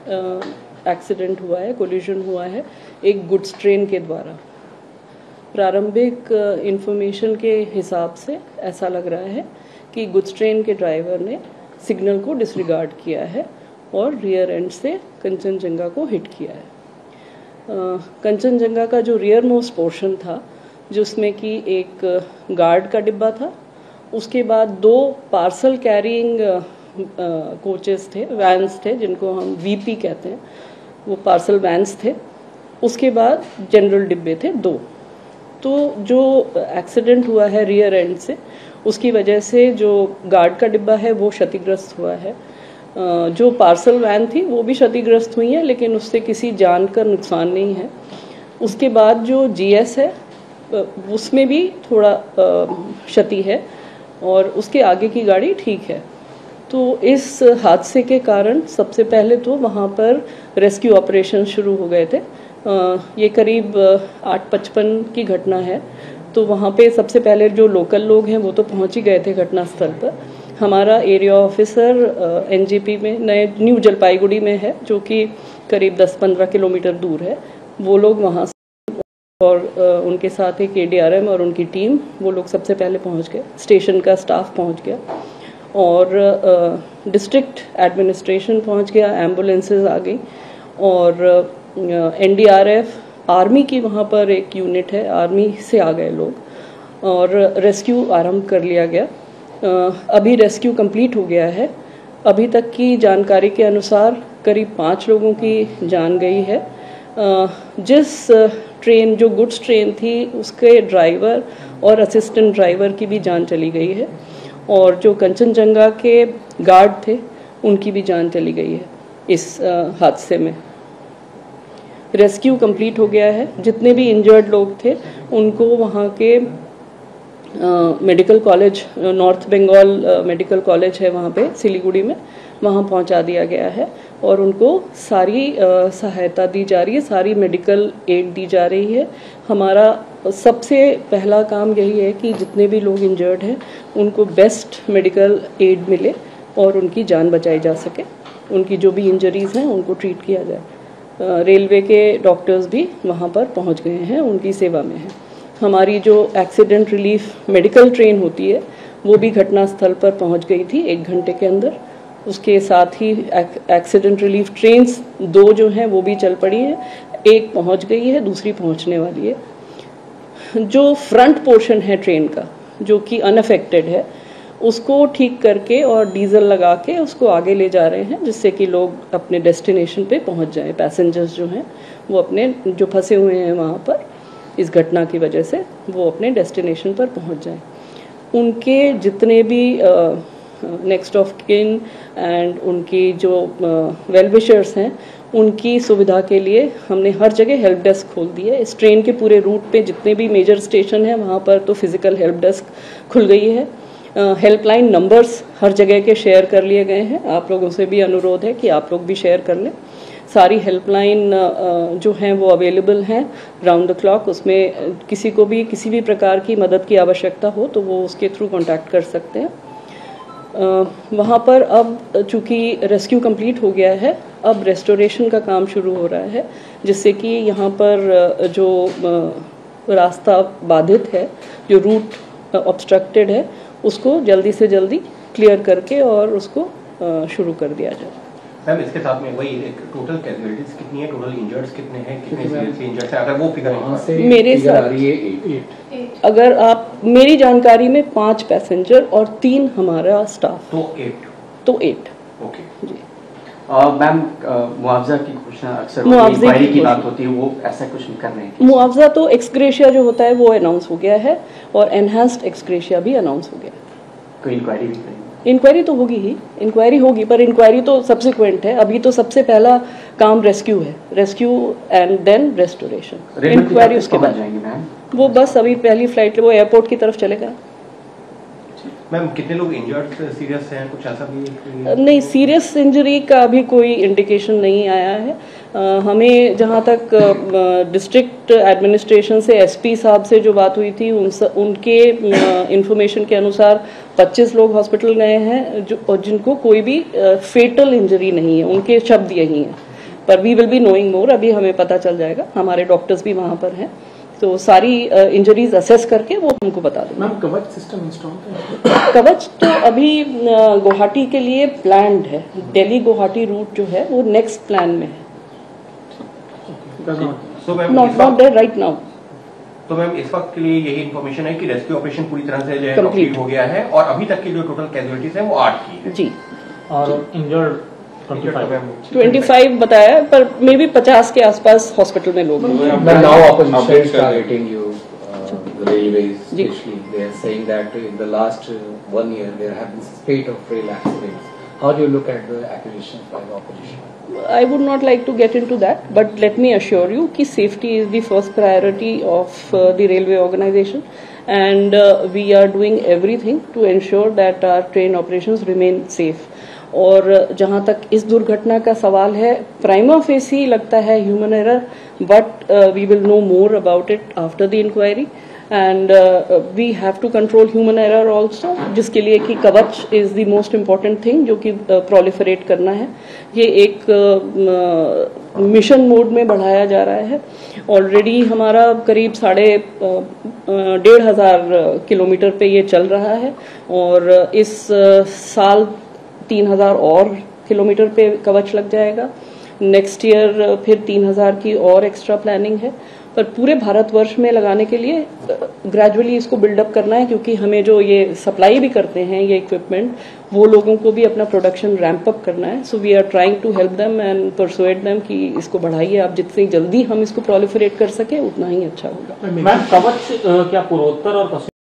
Accident हुआ है, collision हुआ है एक गुड्स ट्रेन के द्वारा। प्रारंभिक इंफॉर्मेशन के हिसाब से ऐसा लग रहा है कि गुड्स ट्रेन के ड्राइवर ने सिग्नल को डिसरिगार्ड किया है और रियर एंड से कंचनजंगा को हिट किया है। कंचनजंगा का जो रियर मोस्ट पोर्शन था, जिसमें कि एक गार्ड का डिब्बा था, उसके बाद 2 पार्सल कैरिंग कोचेस थे, वैन्स थे, जिनको हम वीपी कहते हैं, वो पार्सल वैन्स थे। उसके बाद जनरल डिब्बे थे 2। तो जो एक्सीडेंट हुआ है रियर एंड से, उसकी वजह से जो गार्ड का डिब्बा है वो क्षतिग्रस्त हुआ है। जो पार्सल वैन थी वो भी क्षतिग्रस्त हुई है, लेकिन उससे किसी जान का नुकसान नहीं है। उसके बाद जो जीएस है उसमें भी थोड़ा क्षति है और उसके आगे की गाड़ी ठीक है। तो इस हादसे के कारण सबसे पहले तो वहाँ पर रेस्क्यू ऑपरेशन शुरू हो गए थे। ये करीब 8:55 की घटना है। तो वहाँ पे सबसे पहले जो लोकल लोग हैं वो तो पहुँच ही गए थे घटनास्थल पर। हमारा एरिया ऑफिसर एनजीपी में न्यू जलपाईगुड़ी में है, जो कि करीब 10-15 किलोमीटर दूर है। वो लोग वहाँ और उनके साथ एक एडीआरएम और उनकी टीम, वो लोग सबसे पहले पहुंच गए। स्टेशन का स्टाफ पहुंच गया और डिस्ट्रिक्ट एडमिनिस्ट्रेशन पहुंच गया, एम्बुलेंसेस आ गई और एनडीआरएफ, आर्मी की वहां पर एक यूनिट है, आर्मी से आ गए लोग और रेस्क्यू आरंभ कर लिया गया। अभी रेस्क्यू कंप्लीट हो गया है। अभी तक की जानकारी के अनुसार करीब 5 लोगों की जान गई है। जिस ट्रेन, जो गुड्स ट्रेन थी, उसके ड्राइवर और असिस्टेंट ड्राइवर की भी जान चली गई है और जो कंचनजंगा के गार्ड थे उनकी भी जान चली गई है इस हादसे में। रेस्क्यू कंप्लीट हो गया है। जितने भी इंजर्ड लोग थे उनको वहाँ के medical college, North Bengal medical college है वहाँ पे सिलीगुड़ी में, वहाँ पहुँचा दिया गया है और उनको सारी सहायता दी जा रही है, सारी मेडिकल एड दी जा रही है। हमारा सबसे पहला काम यही है कि जितने भी लोग इंजर्ड हैं उनको बेस्ट मेडिकल एड मिले और उनकी जान बचाई जा सके। उनकी जो भी इंजरीज हैं उनको ट्रीट किया जाए। रेलवे के डॉक्टर्स भी वहाँ पर पहुँच गए हैं, उनकी सेवा में हैं। हमारी जो एक्सीडेंट रिलीफ मेडिकल ट्रेन होती है वो भी घटनास्थल पर पहुँच गई थी 1 घंटे के अंदर। उसके साथ ही एक्सीडेंट रिलीफ ट्रेन्स 2 जो हैं वो भी चल पड़ी हैं। एक पहुंच गई है, दूसरी पहुंचने वाली है। जो फ्रंट पोर्शन है ट्रेन का, जो कि अनअफेक्टेड है, उसको ठीक करके और डीजल लगा के उसको आगे ले जा रहे हैं, जिससे कि लोग अपने डेस्टिनेशन पे पहुंच जाएं। पैसेंजर्स जो हैं वो अपने, जो फंसे हुए हैं वहाँ पर इस घटना की वजह से, वो अपने डेस्टिनेशन पर पहुंच जाएं। उनके जितने भी नेक्स्ट ऑफ किन एंड उनकी जो वेल विशर्स हैं, उनकी सुविधा के लिए हमने हर जगह हेल्प डेस्क खोल दी है। इस ट्रेन के पूरे रूट पे जितने भी मेजर स्टेशन हैं वहाँ पर तो फिजिकल हेल्प डेस्क खुल गई है। हेल्पलाइन नंबर्स हर जगह के शेयर कर लिए गए हैं। आप लोगों से भी अनुरोध है कि आप लोग भी शेयर कर लें। सारी हेल्पलाइन जो हैं वो अवेलेबल हैं राउंड द क्लॉक। उसमें किसी को भी किसी भी प्रकार की मदद की आवश्यकता हो तो वो उसके थ्रू कॉन्टैक्ट कर सकते हैं। वहाँ पर अब चूँकि रेस्क्यू कंप्लीट हो गया है, अब रेस्टोरेशन का काम शुरू हो रहा है, जिससे कि यहाँ पर जो रास्ता बाधित है, जो रूट ऑब्स्ट्रक्टेड है, उसको जल्दी से जल्दी क्लियर करके और उसको शुरू कर दिया जाए। मैम, इसके साथ में वही एक टोटल कैजुअलिटीज कितनी है, टोटल इंजर्ड्स कितने हैं, कितने सीरियसली इंजर्ड हैं, अगर वो फिगर मेरे साथ अगर आप, मेरी जानकारी में 5 पैसेंजर और 3 हमारा स्टाफ, तो 8। ओके जी। मैम, मुआवजा की घोषणा अक्सर इंक्वायरी की बात होती है, वो ऐसा कुछ नहीं कर रहे हैं? मुआवजा तो एक्सग्रेशिया जो होता है वो अनाउंस हो गया है और एनहांस्ड एक्सग्रेशिया भी अनाउंस हो गया है। कोई इंक्वायरी भी नहीं? इंक्वायरी तो होगी ही, इंक्वायरी होगी, पर इंक्वायरी तो सब्सिक्वेंट है। अभी तो सबसे पहला काम रेस्क्यू है, rescue and then restoration. Inquiry उसके बाद जाएंगे मैम? वो बस अभी पहली फ्लाइट वो एयरपोर्ट की तरफ चलेगा। मैम, कितने लोग इंजर्ड सीरियस हैं, कुछ ऐसा भी? नहीं, सीरियस इंजरी का अभी कोई इंडिकेशन नहीं आया है। हमें जहाँ तक डिस्ट्रिक्ट एडमिनिस्ट्रेशन से एसपी साहब से जो बात हुई थी, उनके इंफॉर्मेशन के अनुसार 25 लोग हॉस्पिटल गए हैं, जो जिनको कोई भी फेटल इंजरी नहीं है, उनके शब्द यही हैं। पर we will be knowing more, अभी हमें पता चल जाएगा, हमारे डॉक्टर्स भी वहाँ पर हैं, तो सारी इंजरीज असेस करके वो हमको बता देंगे। मैम कवच सिस्टम इंस्टॉल है? कवच तो अभी गुवाहाटी के लिए प्लान्ड है, दिल्ली गुवाहाटी रूट जो है वो नेक्स्ट प्लान में है, So, ma'am, not there right now. तो मैम इस वक्त के लिए यही इन्फॉर्मेशन है कि रेस्क्यू ऑपरेशन पूरी तरह से जो है Complete कंप्लीट हो गया है और अभी तक की जो टोटल कैजुअलिटीज है वो 8 की है जी। और इंजर्ड 25 बताया, पर मे बी 50 के आसपास हॉस्पिटल में लोग हैं। But now opposition is targeting you, the railways especially. They are saying that in the last 1 year there have been spate of rail accidents. How do you look at the accusations by the opposition? I would not like to get into that, but let me assure you कि safety is the first priority of the railway organization, and we are doing everything to ensure that our train operations remain safe. और जहाँ तक इस दुर्घटना का सवाल है, prima facie लगता है human error, but we will know more about it after the inquiry, and we have to control human error also, जिसके लिए कि Kavach is the most important thing जो कि प्रोलिफरेट करना है। ये एक मिशन मोड में बढ़ाया जा रहा है। ऑलरेडी हमारा करीब 1,500 किलोमीटर पे ये चल रहा है, और इस साल 3,000 और किलोमीटर पे कवच लग जाएगा। नेक्स्ट ईयर फिर 3,000 की और एक्स्ट्रा प्लानिंग है, पर पूरे भारतवर्ष में लगाने के लिए ग्रेजुअली इसको बिल्डअप करना है, क्योंकि हमें जो ये सप्लाई भी करते हैं ये इक्विपमेंट, वो लोगों को भी अपना प्रोडक्शन रैंप अप करना है। So we are trying to help them and persuade them कि इसको बढ़ाइए आप, जितनी जल्दी हम इसको प्रोलिफरेट कर सके उतना ही अच्छा होगा। मैम कवच क्या पूर्वोत्तर और